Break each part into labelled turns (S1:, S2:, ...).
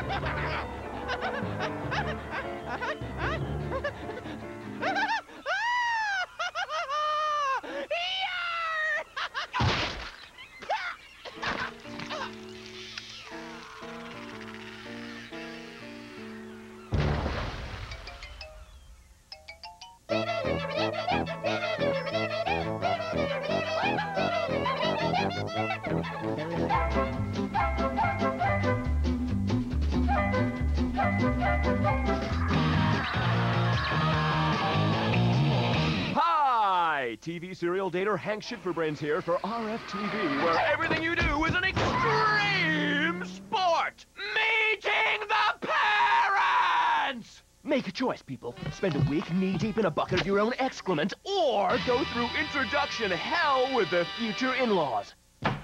S1: Hi! TV serial dater Hank Shitforbrains here for RFTV, where everything you do is an extreme sport! Meeting the parents! Make a choice, people. Spend a week knee-deep in a bucket of your own excrement, or go through introduction hell with the future in-laws.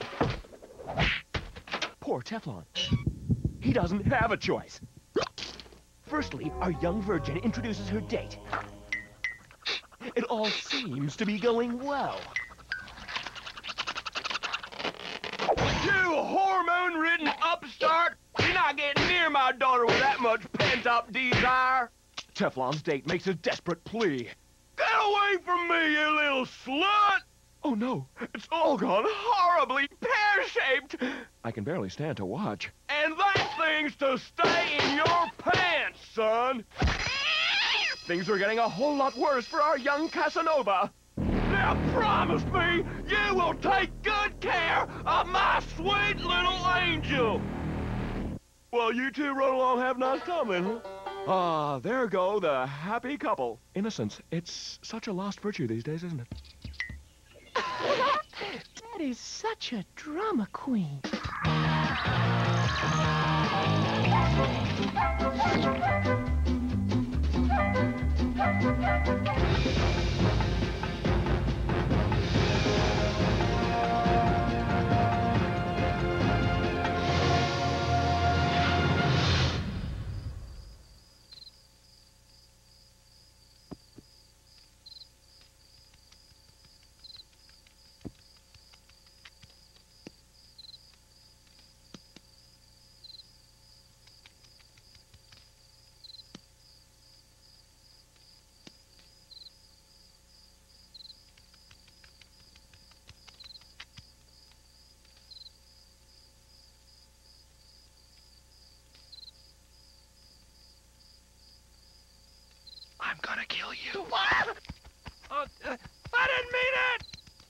S1: Poor Teflon. He doesn't have a choice. Firstly, our young virgin introduces her date. It all seems to be going well. You hormone-ridden upstart! You're not getting near my daughter with that much pent-up desire. Teflon's date makes a desperate plea. Get away from me, you little slut! Oh no, it's all gone horribly pear-shaped. I can barely stand to watch. And that thing's to stay in your pants, son. Things are getting a whole lot worse for our young Casanova. Now promise me you will take good care of my sweet little angel. Well, you two run along, have nice time then, huh? Ah, there go the happy couple. Innocence, it's such a lost virtue these days, isn't it?
S2: That is such a drama queen.
S1: I'm gonna kill you.
S2: What?
S1: I didn't mean it!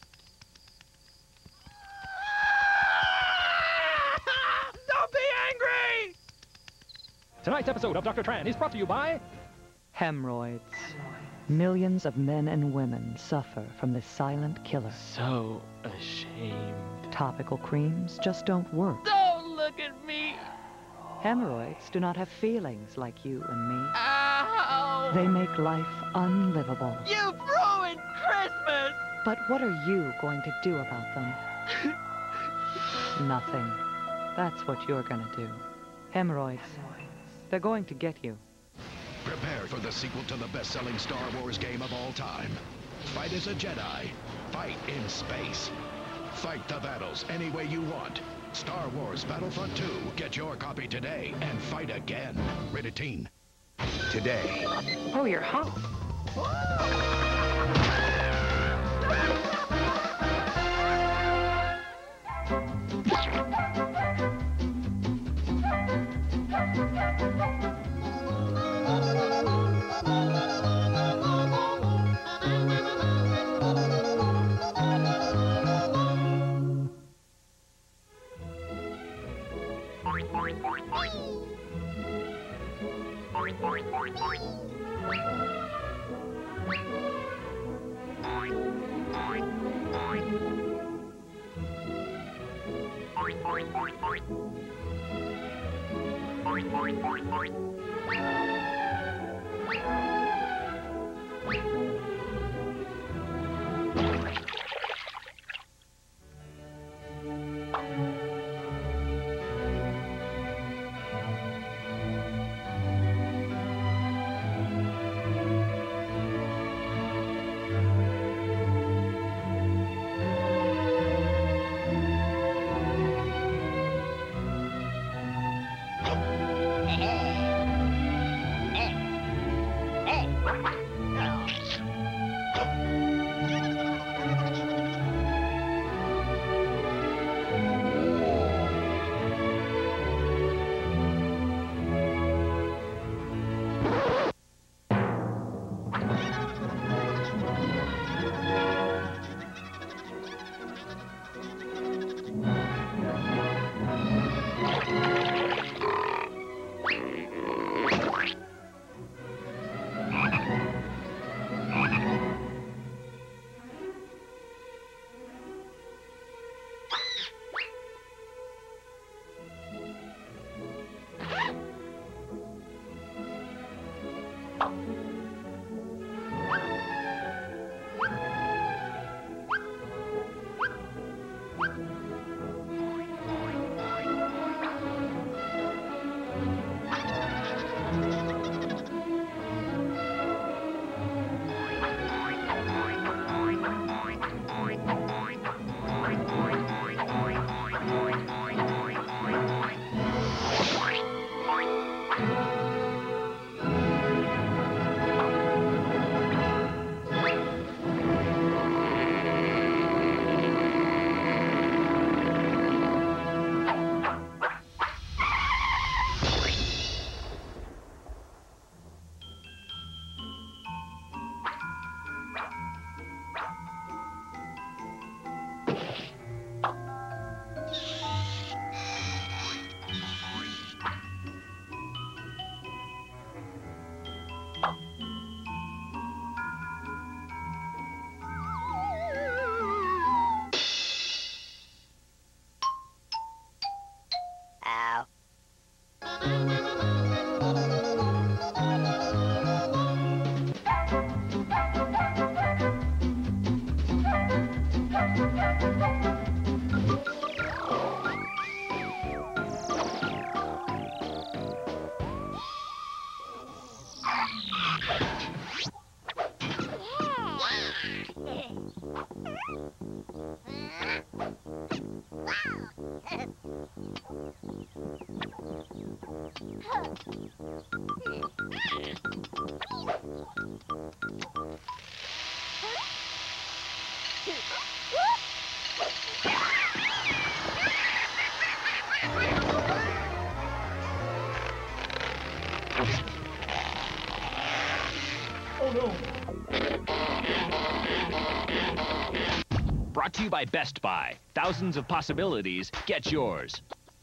S1: Don't be angry!
S3: Tonight's episode of Dr. Tran is brought to you by
S4: Hemorrhoids. Millions of men and women suffer from this silent killer.
S2: So ashamed.
S4: Topical creams just don't work.
S2: Don't look at me.
S4: Hemorrhoids do not have feelings like you and me.
S2: Ow.
S4: They make life unlivable.
S2: You've ruined Christmas.
S4: But what are you going to do about them? Nothing. That's what you're gonna do. Hemorrhoids. They're going to get you.
S5: Prepare for the sequel to the best-selling Star Wars game of all time. Fight as a Jedi. Fight in space. Fight the battles any way you want. Star Wars Battlefront 2. Get your copy today and fight again. Rated teen. Today.
S6: Oh, you're hot. Brought to you by Best Buy. Thousands of possibilities. Get yours.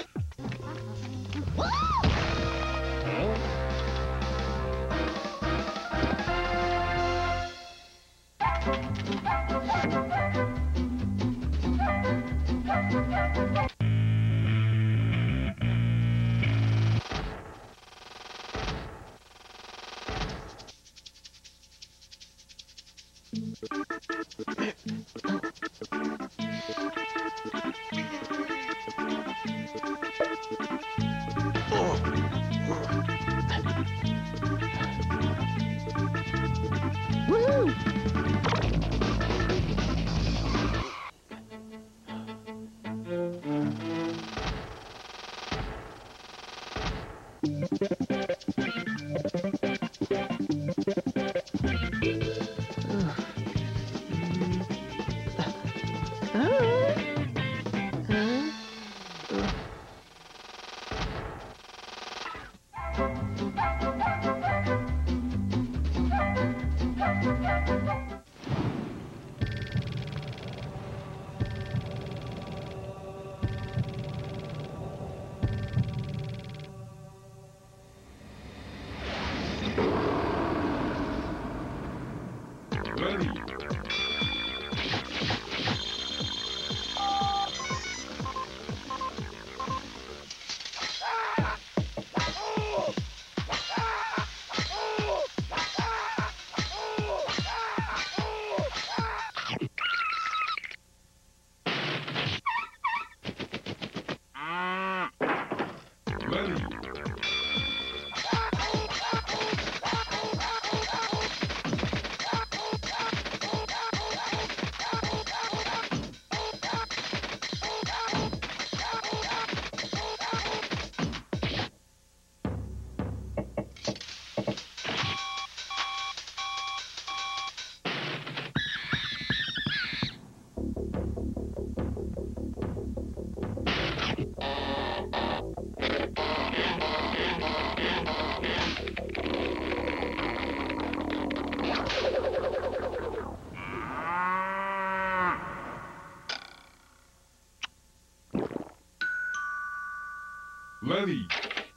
S7: Ready.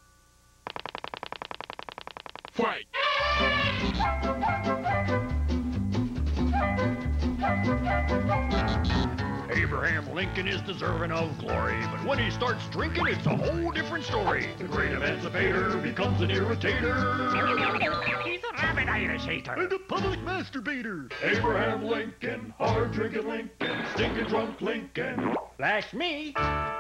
S7: Fight!
S8: Abraham Lincoln is deserving of glory, but when he starts drinking, it's a whole different story. The great emancipator becomes an irritator. He's a rabbit-itis hater. And a public masturbator. Abraham Lincoln, hard-drinking Lincoln, stinking drunk Lincoln. That's me.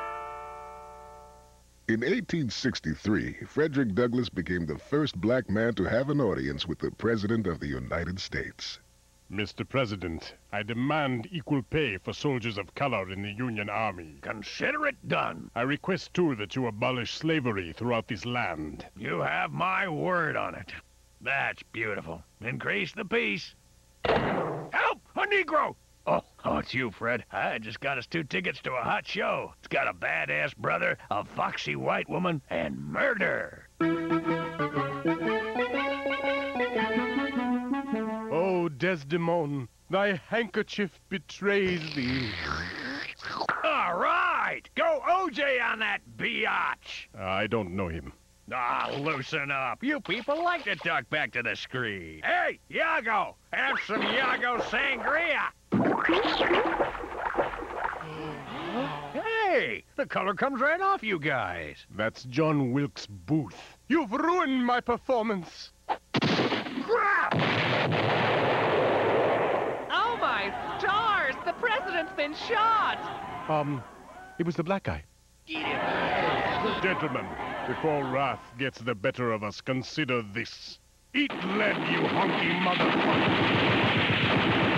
S9: In 1863, Frederick Douglass became the first black man to have an audience with the President of the United States.
S7: Mr. President, I demand equal pay for soldiers of color in the Union Army.
S8: Consider it done.
S7: I request, too, that you abolish slavery throughout this land.
S8: You have my word on it. That's beautiful. Increase the peace. Help! A Negro! Oh, it's you, Fred. I just got us 2 tickets to a hot show. It's got a badass brother, a foxy white woman, and murder.
S7: Oh, Desdemona, thy handkerchief betrays thee.
S8: All right! Go OJ on that biatch!
S7: I don't know him.
S8: Ah, loosen up. You people like to talk back to the screen. Hey, Yago! Have some Yago sangria! Hey! The color comes right off you guys.
S7: That's John Wilkes Booth. You've ruined my performance.
S8: Crap!
S2: Oh, my stars! The president's been shot!
S7: It was the black guy. Gentlemen, before wrath gets the better of us, consider this. Eat lead, you honky motherfucker!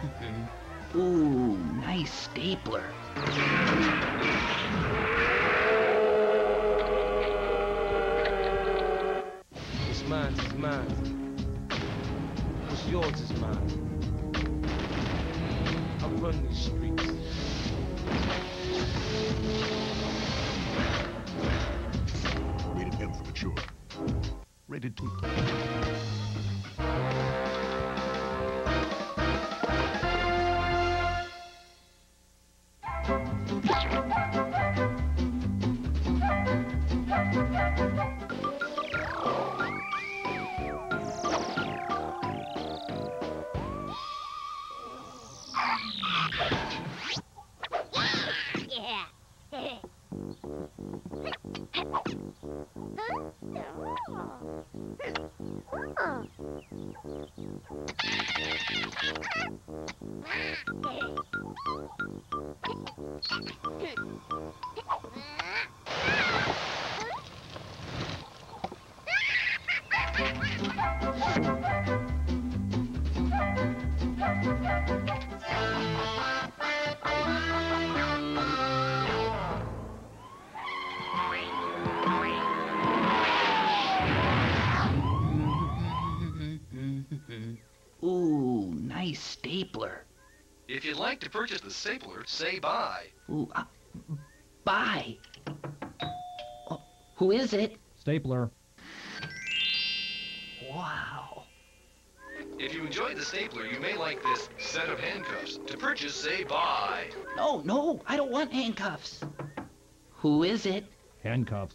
S10: Ooh, nice stapler.
S11: It's mine, it's mine. What's yours is mine. I run these streets.
S5: Rated M for mature. Rated 2.
S10: Ooh, nice stapler.
S12: If you'd like to purchase the stapler, say buy.
S10: Ooh, buy. Oh, who is it?
S3: Stapler.
S10: Wow.
S12: If you enjoyed the stapler, you may like this set of handcuffs. To purchase, say buy.
S10: No, I don't want handcuffs. Who is it?
S3: Handcuffs.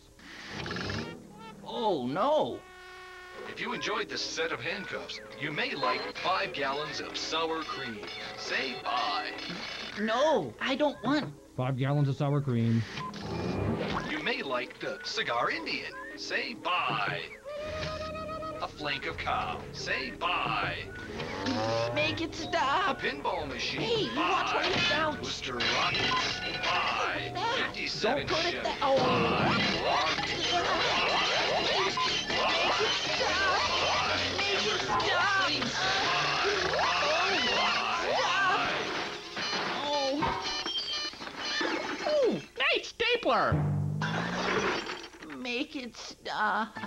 S10: Oh, no.
S12: If you enjoyed this set of handcuffs, you may like 5 gallons of sour cream. Say buy.
S10: No, I don't want.
S3: 5 gallons of sour cream.
S12: You may like the Cigar Indian. Say buy. A flank of cow. Say buy.
S10: Make it
S12: A
S10: stop.
S12: pinball machine.
S10: Hey, you watch where you bounce.
S12: Twister rockets. Buy. 57
S10: Don't put it
S12: Chevy.
S10: there. Oh.
S2: Ooh, nice stapler.
S10: Make it stop.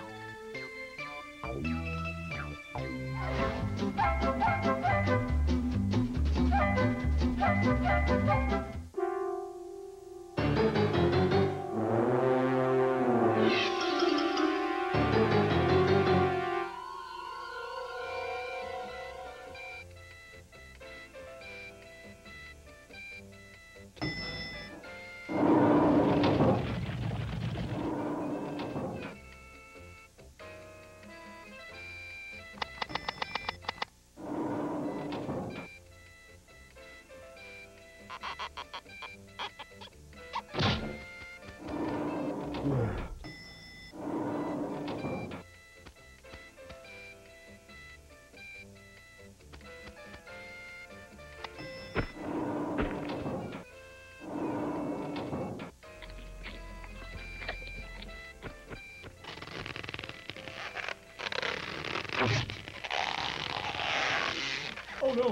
S3: Oh no!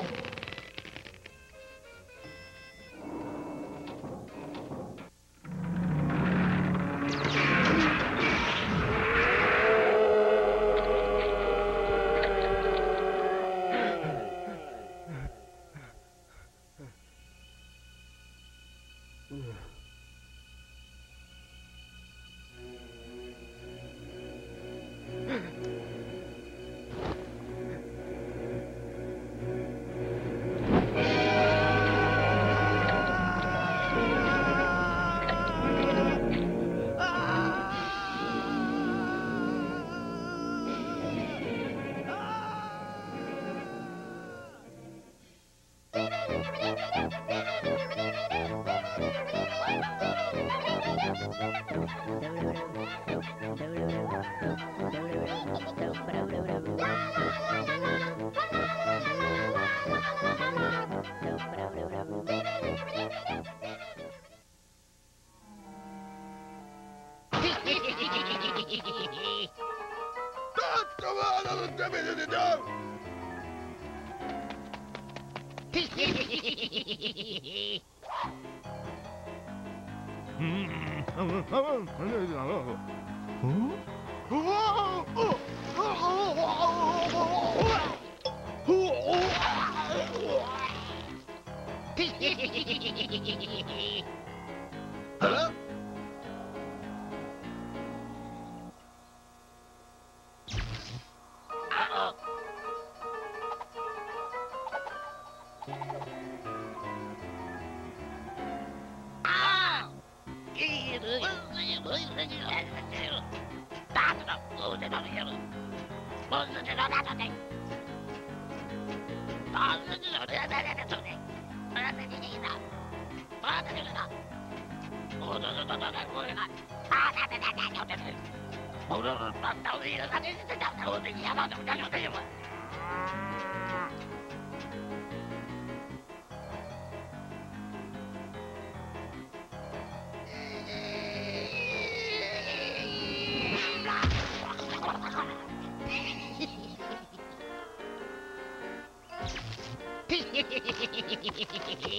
S12: Huh?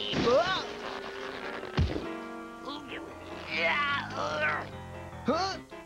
S12: Huh?